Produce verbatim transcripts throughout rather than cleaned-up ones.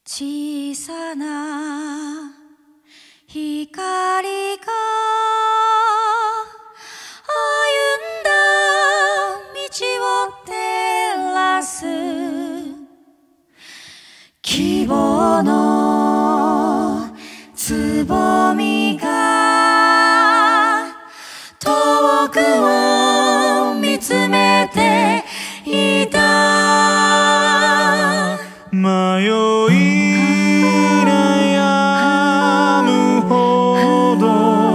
小さな光が歩んだ道を照らす希望のつぼみが遠くを見つめていた。 迷い悩むほど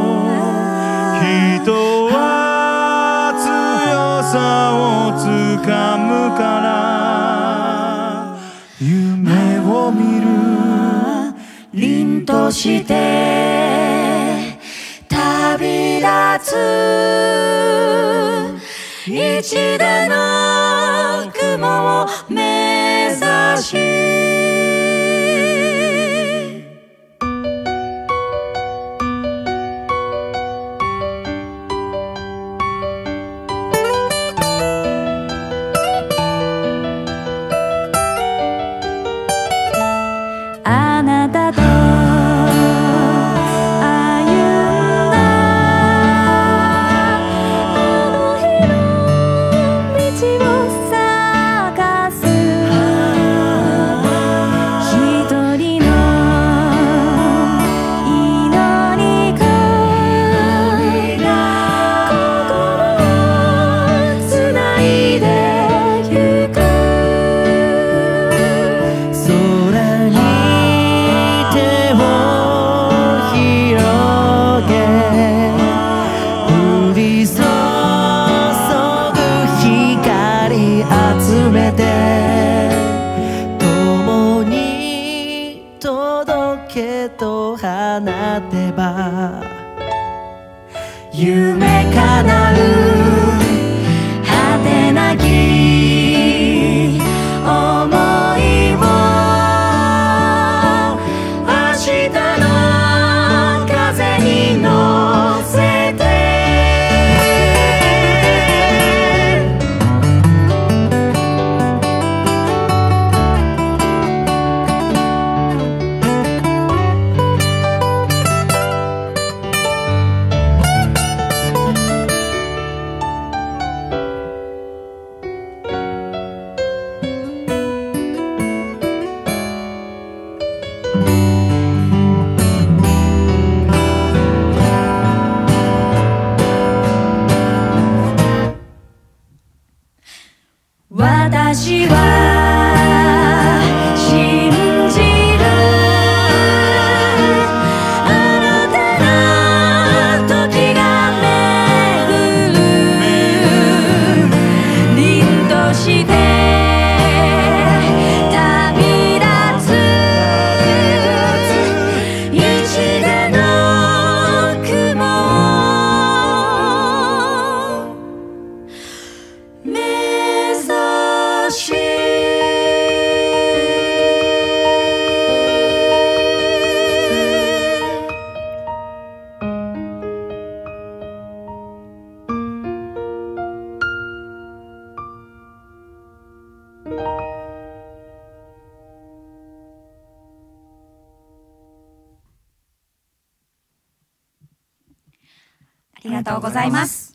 人は強さをつかむから夢を見る凛として旅立つ一度の雲を目指しあなたと集めて共に届けと放てば夢叶う果てなき想いを明日の風に乗せて私は信じるあなたの時が巡る凛として旅立つ一度の雲目指しありがとうございます。